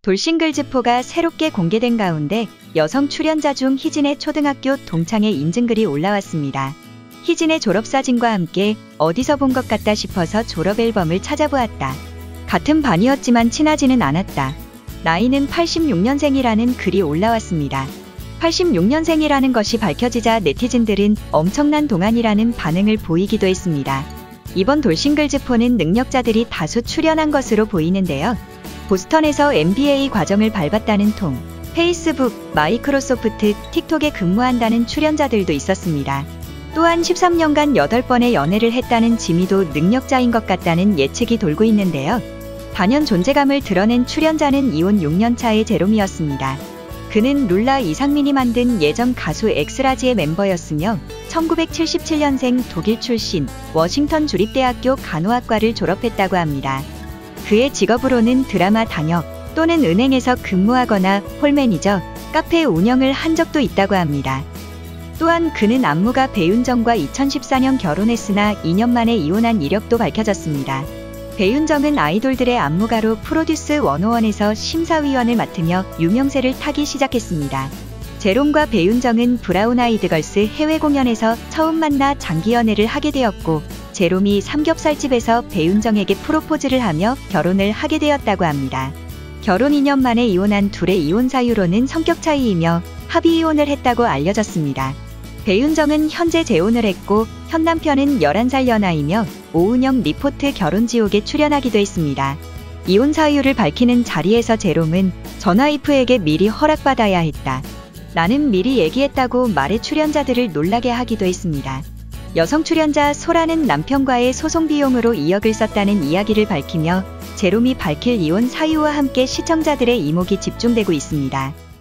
돌싱글즈포가 새롭게 공개된 가운데 여성 출연자 중 희진의 초등학교 동창회 인증글이 올라왔습니다. 희진의 졸업사진과 함께 어디서 본 것 같다 싶어서 졸업앨범을 찾아보았다. 같은 반이었지만 친하지는 않았다. 나이는 86년생이라는 글이 올라왔습니다. 86년생이라는 것이 밝혀지자 네티즌들은 엄청난 동안이라는 반응을 보이기도 했습니다. 이번 돌싱글즈포는 능력자들이 다수 출연한 것으로 보이는데요. 보스턴에서 MBA 과정을 밟았다는 톰, 페이스북, 마이크로소프트, 틱톡에 근무한다는 출연자들도 있었습니다. 또한 13년간 8번의 연애를 했다는 지미도 능력자인 것 같다는 예측이 돌고 있는데요. 단연 존재감을 드러낸 출연자는 이혼 6년차의 제롬이었습니다. 그는 룰라 이상민이 만든 예전 가수 엑스라지의 멤버였으며 1977년생 독일 출신 워싱턴 주립대학교 간호학과를 졸업했다고 합니다. 그의 직업으로는 드라마 단역 또는 은행에서 근무하거나 홀매니저, 카페 운영을 한 적도 있다고 합니다. 또한 그는 안무가 배윤정과 2014년 결혼했으나 2년 만에 이혼한 이력도 밝혀졌습니다. 배윤정은 아이돌들의 안무가로 프로듀스 101에서 심사위원을 맡으며 유명세를 타기 시작했습니다. 제롬과 배윤정은 브라운 아이드 걸스 해외 공연에서 처음 만나 장기 연애를 하게 되었고, 제롬이 삼겹살집에서 배윤정에게 프로포즈를 하며 결혼을 하게 되었다고 합니다. 결혼 2년 만에 이혼한 둘의 이혼 사유로는 성격 차이이며 합의 이혼을 했다고 알려졌습니다. 배윤정은 현재 재혼을 했고 현 남편은 11살 연하이며 오은영 리포트 결혼지옥에 출연하기도 했습니다. 이혼 사유를 밝히는 자리에서 제롬은 전 와이프에게 미리 허락받아야 했다. 나는 미리 얘기했다고 말해 출연자들을 놀라게 하기도 했습니다. 여성 출연자 소라는 남편과의 소송 비용으로 2억을 썼다는 이야기를 밝히며 제롬이 밝힐 이혼 사유와 함께 시청자들의 이목이 집중되고 있습니다.